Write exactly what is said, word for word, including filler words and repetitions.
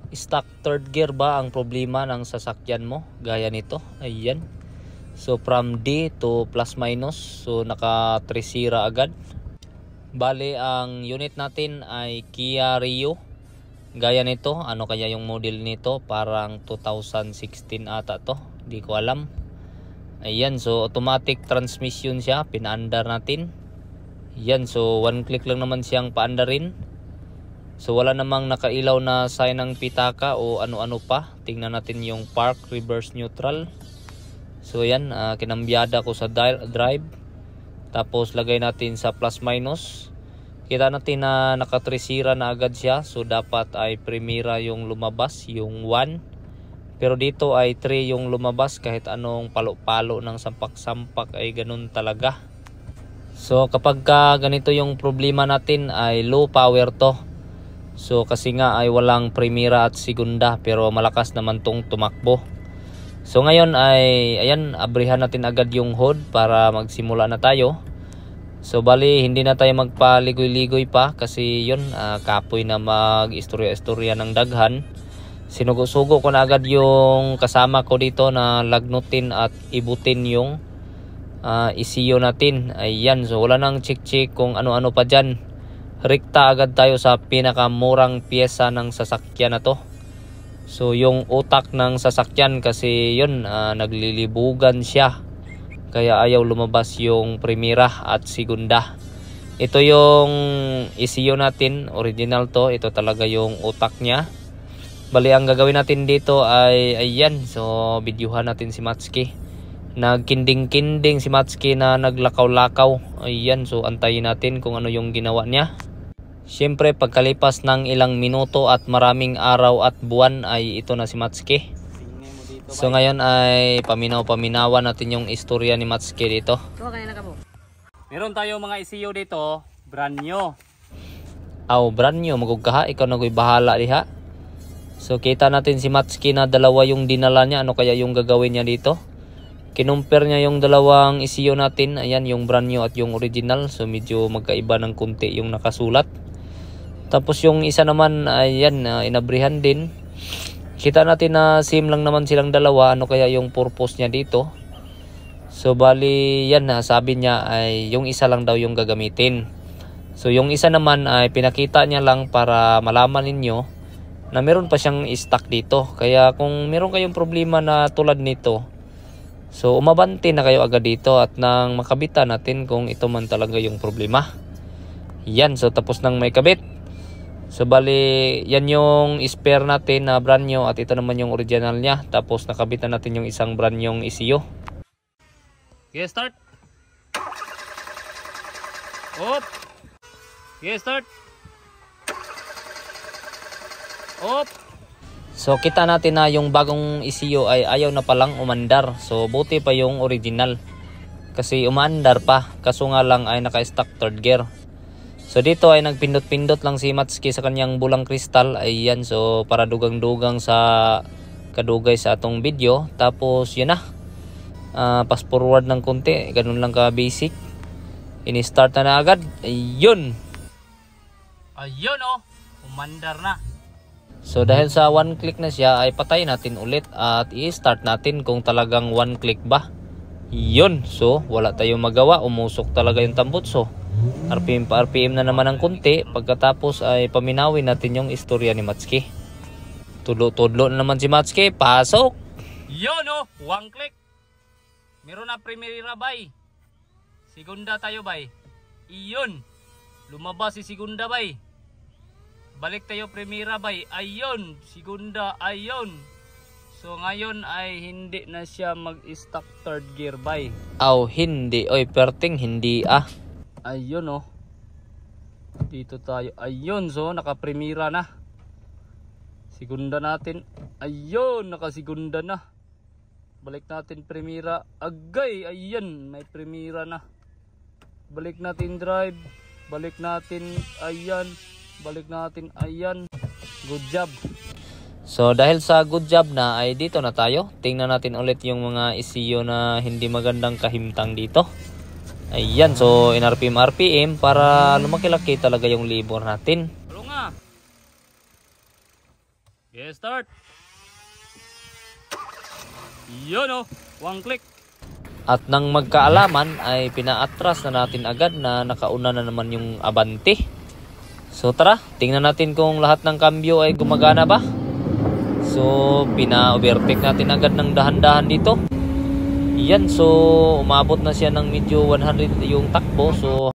stock third gear ba ang problema ng sasakyan mo, gaya nito. Ayan. So from D to plus minus, so naka three sira agad. Bali ang unit natin ay Kia Rio, gaya nito. Ano kaya yung model nito? Parang two thousand sixteen ata to, di ko alam. Ayan, so automatic transmission siya, pinaandar natin. Ayan, so one click lang naman siyang paandarin. So wala namang nakailaw na sign ng pitaka o ano-ano pa. Tingnan natin yung park, reverse, neutral. So ayan, uh, kinambyada ko sa drive. Tapos lagay natin sa plus minus. Kita natin na naka three sira na agad siya. So dapat ay primera yung lumabas, yung one. Pero dito ay three yung lumabas, kahit anong palo-palo ng sampak-sampak ay ganun talaga. So kapag ka ganito yung problema natin ay low power to. So kasi nga ay walang primera at segunda, pero malakas naman tong tumakbo. So ngayon ay ayan, abrihan natin agad yung hood para magsimula na tayo. So bali hindi na tayo magpaligoy-ligoy pa kasi yun, uh, kapoy na mag-istorya-istorya ng daghan. Sinugo-sugo ko na agad yung kasama ko dito na lagnutin at ibutin yung uh, E C U natin. Ayan, so wala nang check-check kung ano-ano pa dyan. Rekta agad tayo sa pinakamurang pyesa ng sasakyan na to. So yung utak ng sasakyan kasi yun, uh, naglilibugan siya. Kaya ayaw lumabas yung primera at segunda. Ito yung E C U natin, original to. Ito talaga yung utak niya. Bali ang gagawin natin dito ay ayan, so videohan natin si Matsuki. Nagkinding-kinding si Matsuki na naglakaw-lakaw. Ayan, so antayin natin kung ano yung ginawa niya. Siyempre pagkalipas ng ilang minuto at maraming araw at buwan ay ito na si Matsuki. So ngayon ay paminaw-paminawan natin yung istorya ni Matsuki dito. Meron tayo mga E C U dito, brand new. Aw, brand new, magugkaha, ikaw nagoy bahala diha. So kita natin si Matsuki na dalawa yung dinala niya. Ano kaya yung gagawin niya dito? Kinumpare niya yung dalawang E C U natin. Ayan, yung brand new at yung original. So medyo magkaiba ng kunti yung nakasulat. Tapos yung isa naman, ayan, uh, inabrihan din. Kita natin na same lang naman silang dalawa. Ano kaya yung purpose niya dito? So bali, yan, sabi niya ay yung isa lang daw yung gagamitin. So yung isa naman ay pinakita niya lang para malaman ninyo na meron pa siyang stock dito. Kaya kung meron kayong problema na tulad nito, so umabante na kayo agad dito at nang makabitan natin kung ito man talaga yung problema. Yan, so tapos nang may kabit. So bali, yan yung spare natin na brand new at ito naman yung original niya. Tapos nakabitan natin yung isang brand new E C U. Okay, start. Op. Okay, start. Op. So kita natin na yung bagong E C U ay ayaw na palang umandar. So buti pa yung original. Kasi umaandar pa. Kaso nga lang ay naka-stock third gear. So dito ay nagpindot-pindot lang si Matsuki sa kanyang bulang kristal. Ayan, so para dugang-dugang sa kadugay sa atong video. Tapos yun na. Uh, pass forward ng konti. Ganun lang ka basic. Ini-start na na agad. Ayun. Ayun oh. Umandar na. So dahil sa one click na siya ay patay natin ulit at i-start natin kung talagang one click ba. Yun. So wala tayong magawa. Umusok talaga yung tambutso. R P M pa R P M na naman ng kunti. Pagkatapos ay paminawin natin yung istorya ni Matsuki. Tudlo-tudlo na naman si Matsuki. Pasok. Yun oh. One click. Meron na primera bay. Segunda tayo bay. Iyon. Lumabas si segunda bay. Balik tayo primera bay. Ayun. Segunda. Ayun. So ngayon ay hindi na siya mag-stock third gear bay. Aw, hindi. Oy, perting hindi ah. Ayun oh. Dito tayo. Ayun, so naka-primera na. Segunda natin. Ayun, naka-segunda na. Balik natin primera. Agay, ayan, may primera na. Balik natin drive. Balik natin, ayan. Balik natin, ayan. Good job. So dahil sa good job na ay dito na tayo. Tingnan natin ulit yung mga E C U na hindi magandang kahimtang dito. Ayan, so in R P M R P M para lumaki-laki talaga yung labor natin. Walo nga. Okay, start. Yun oh, one click. At nang magkaalaman ay pinaatras na natin agad na nakauna na naman yung Abante. So tara, tingnan natin kung lahat ng kambyo ay gumagana ba. So pina-overtake natin agad ng dahan-dahan dito. Yan, so umabot na siya ng medyo one hundred yung takbo. So